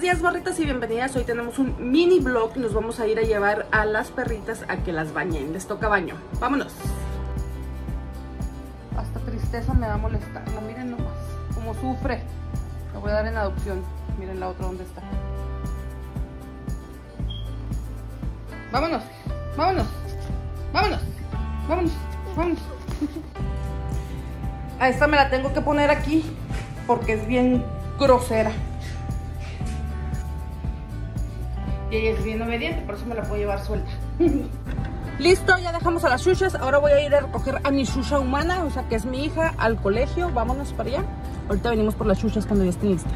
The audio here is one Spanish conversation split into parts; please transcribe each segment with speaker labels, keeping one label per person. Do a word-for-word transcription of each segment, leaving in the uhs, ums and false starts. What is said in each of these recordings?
Speaker 1: días, barritas, y bienvenidas. Hoy tenemos un mini vlog. Nos vamos a ir a llevar a las perritas a que las bañen. Les toca baño. Vámonos. Hasta tristeza me va a molestar. No, miren nomás cómo sufre. La voy a dar en adopción. Miren la otra dónde está. Vámonos, vámonos, vámonos, vámonos, vámonos. A esta me la tengo que poner aquí porque es bien grosera. Y ella es bien obediente, por eso me la puedo llevar suelta. Listo, ya dejamos a las chuchas. Ahora voy a ir a recoger a mi chucha humana, o sea que es mi hija, al colegio. Vámonos para allá. Ahorita venimos por las chuchas cuando ya estén listas.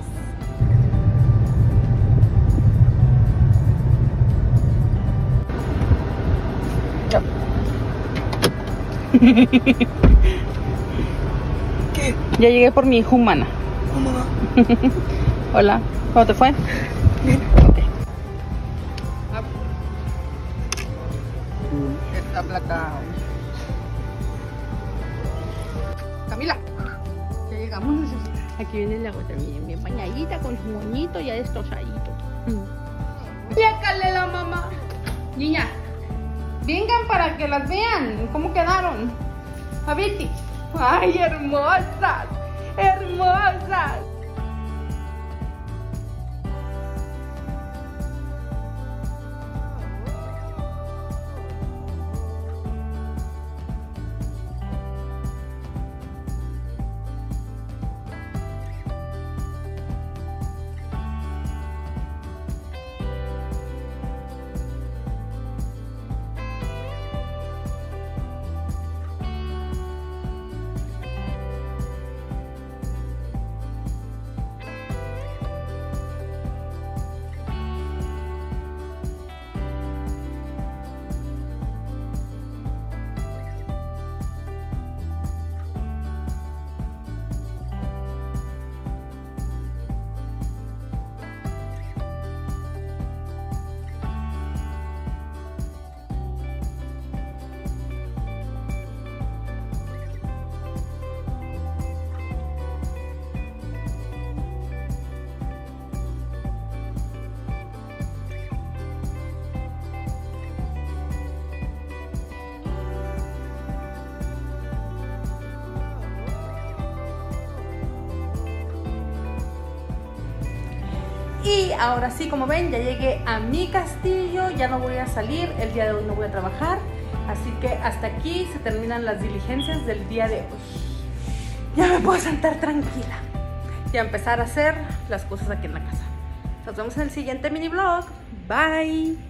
Speaker 1: Ya. ¿Qué? Ya llegué por mi hija humana.
Speaker 2: Oh, mamá.
Speaker 1: Hola, ¿cómo te fue?
Speaker 2: Bien.
Speaker 1: Okay. Esta placa. Camila, ya llegamos. Aquí viene el agua también, bien bañadita, con su moñito ya destrozadito. Ya calé la mamá. Niña, vengan para que las vean cómo quedaron. Javiti. Ay, hermosas, hermosas. Y ahora sí, como ven, ya llegué a mi castillo, ya no voy a salir, el día de hoy no voy a trabajar, así que hasta aquí se terminan las diligencias del día de hoy. Ya me puedo sentar tranquila y a empezar a hacer las cosas aquí en la casa. Nos vemos en el siguiente mini vlog. Bye.